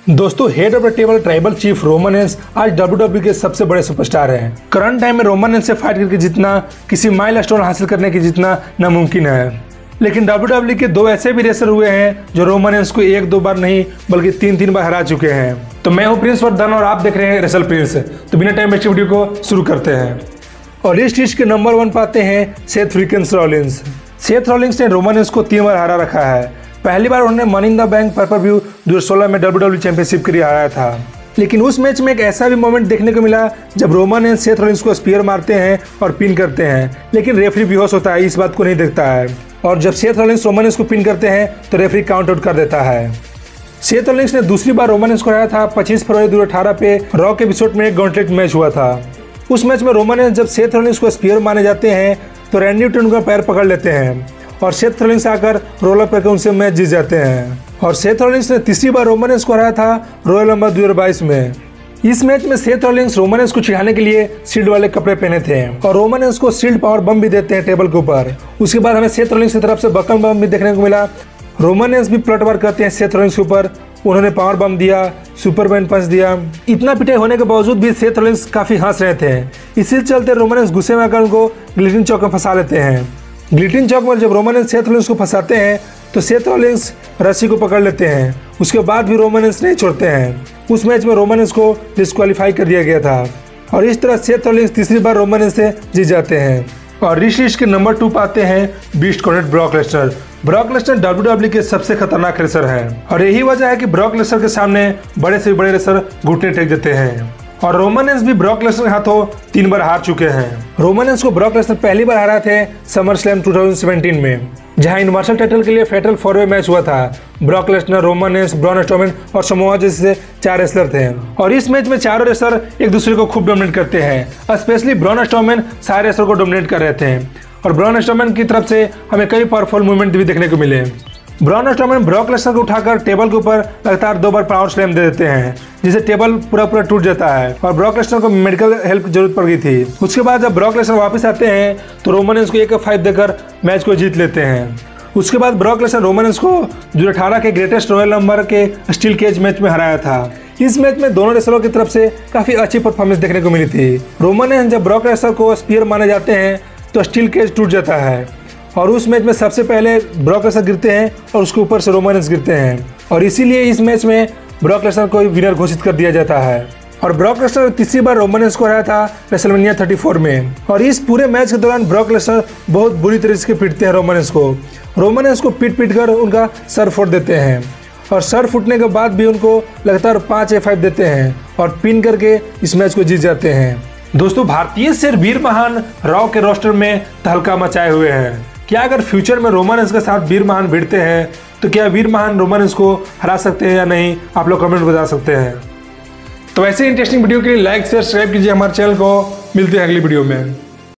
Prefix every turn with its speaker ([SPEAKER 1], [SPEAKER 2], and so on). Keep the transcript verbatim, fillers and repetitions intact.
[SPEAKER 1] दोस्तों, head of the table tribal chief Roman Reigns आज W W E के सबसे बड़े सुपरस्टार हैं। करंट टाइम में रोमन रेंस से फाइट करके जीतना किसी माइलस्टोन हासिल करने की जितना नामुमकिन है। लेकिन डब्ल्यू डब्ल्यू ई के दो ऐसे भी रेसर हुए हैं जो रोमन रेंस को एक दो बार नहीं बल्कि तीन तीन बार हरा चुके हैं। तो मैं हूं प्रिंस वर्धन और आप देख रहे हैं रेसल प्रिंस। तो बिना टाइम वेस्ट वीडियो को शुरू करते हैं। और इस लिस्ट के नंबर वन पाते हैं Seth freaking Rollins. Seth Rollins ने रोमन रेंस को तीन बार हरा रखा है। पहली बार उन्होंने मनी इन द बैंक पर व्यू दो हज़ार सोलह में डब्ल्यू डब्ल्यू ई चैंपियनशिप के लिए हराया था। लेकिन उस मैच में एक ऐसा भी मोमेंट देखने को मिला जब रोमन रेंस सेथ रॉलिंस को स्पीयर मारते हैं और पिन करते हैं, लेकिन रेफरी बेहोश होता है, इस बात को नहीं देखता है। और जब सेथ रॉलिंस रोमन रेंस को पिन करते हैं तो रेफरी काउंट आउट कर देता है। सेथ रॉलिंस ने दूसरी बार रोमन रेंस को हराया था पच्चीस फरवरी दो हज़ार अठारह पे रॉ के एपिसोड में एक गॉन्टलेट मैच हुआ था। उस मैच में रोमन रेंस जब सेथ रॉलिंस को स्पीयर मारने जाते हैं तो रैंडी ऑर्टन उनका पैर पकड़ लेते हैं और सेथ रॉलिंस आकर रोल अप करके उनसे मैच जीत जाते हैं। और सेथ रॉलिंस ने तीसरी बार रोमन रेंस को हराया था रॉयल नंबर दो हज़ार बाईस में। इस मैच में सेथ रॉलिंस रोमन रेंस को चिढ़ाने के लिए शील्ड वाले कपड़े पहने थे और रोमन रेंस को शील्ड पावर बम भी देते हैं टेबल के ऊपर। उसके बाद हमें सेथ रॉलिंस की तरफ से बकल बम भी देखने को मिला। रोमन रेंस भी पलट वार करते हैं सेथ रॉलिंस के ऊपर। उन्होंने पावर बम दिया, सुपरमैन पंच दिया। इतना पिटाई होने के बावजूद भी सेथ रॉलिंस काफी हंस रहे थे। इसी चलते रोमन रेंस गुस्से में आकर उनको गिलोटिन चौक में फंसा लेते हैं। गिलोटिन चौक में जब रोमन रेंस सेथ रॉलिंस को फंसाते हैं तो सेथ रॉलिंस रस्सी को पकड़ लेते हैं। उसके बाद भी रोमन रेंस नहीं छोड़ते हैं। उस मैच में रोमन रेंस को डिस्क्वालीफाई कर दिया गया था और इस तरह सेथ रॉलिंस तीसरी बार रोमन रेंस से जीत जाते हैं। और इस लिस्ट के नंबर टू पाते हैं बीस्ट कॉन्टेड Brock Lesnar. Brock Lesnar W W E के सबसे खतरनाक रेसर है और यही वजह है कि ब्रॉक लेसनर के सामने बड़े से बड़े रेसर घुटने टेक देते हैं। और रोमन रेंस भी ब्रॉक लेसनर के हाथों तीन बार हार चुके हैं। रोमन रेंस को ब्रॉक लेसनर पहली बार हराए थे समर स्लैम दो हज़ार सत्रह में, जहां यूनिवर्सल टाइटल के लिए फेटल फोर वे मैच हुआ था। Brock Lesnar, Roman Reigns, Braun Strowman और समोआ जैसे चार रेसलर थे और इस मैच में चारों रेसलर एक दूसरे को खूब डोमिनेट करते हैं। स्पेशली ब्रॉन स्ट्रोमैन सारे रेसलर को डोमिनेट कर रहे थे और ब्रॉन स्ट्रोमैन की तरफ से हमें कई पावरफुल मूवमेंट भी देखने को मिले। ब्रॉन स्ट्रोमैन ब्रॉक लेसनर को उठाकर टेबल के ऊपर लगातार दो बार पावर स्लैम दे देते हैं, जिससे टेबल पूरा पूरा टूट जाता है और ब्रॉक लेसनर को मेडिकल हेल्प की जरूरत पड़ गई थी। उसके बाद जब ब्रॉक लेसनर वापस आते हैं तो रोमन रेंस को एक फाइव देकर मैच को जीत लेते हैं। उसके बाद ब्रॉक लेसनर रोमन रेंस को दो हज़ार अठारह के ग्रेटेस्ट रॉयल नंबर के स्टील केज मैच में हराया था। इस मैच में दोनों रेसलरों की तरफ से काफी अच्छी परफॉर्मेंस देखने को मिली थी। रोमन रेंस जब ब्रॉक लेसनर को स्पीयर माने जाते हैं तो स्टील केज टूट जाता है और उस मैच में सबसे पहले ब्रॉक लेसनर गिरते हैं और उसके ऊपर से रोमन रेंस गिरते हैं और इसीलिए इस मैच में ब्रॉक लेसनर को विनर घोषित कर दिया जाता है। और ब्रॉक लेसनर तीसरी बार रोमन रेंस को हराया था रेसलमेनिया चौंतीस में और इस पूरे मैच के दौरान ब्रॉक लेसनर बहुत बुरी तरीके से पीटते हैं रोमन रेंस को। रोमन रेंस को पीट पीट कर उनका सर फोड़ देते हैं और सर फूटने के बाद भी उनको लगातार पाँच ए फाइव देते हैं और पिन करके इस मैच को जीत जाते हैं। दोस्तों, भारतीय शेर वीर महान रॉ के रोस्टर में तहलका मचाए हुए हैं। क्या अगर फ्यूचर में रोमन रेंस के साथ वीर महान भिड़ते हैं तो क्या वीर महान रोमन रेंस को हरा सकते हैं या नहीं, आप लोग कमेंट बता सकते हैं। तो ऐसे इंटरेस्टिंग वीडियो के लिए लाइक शेयर सब्सक्राइब कीजिए हमारे चैनल को। मिलते हैं अगली वीडियो में।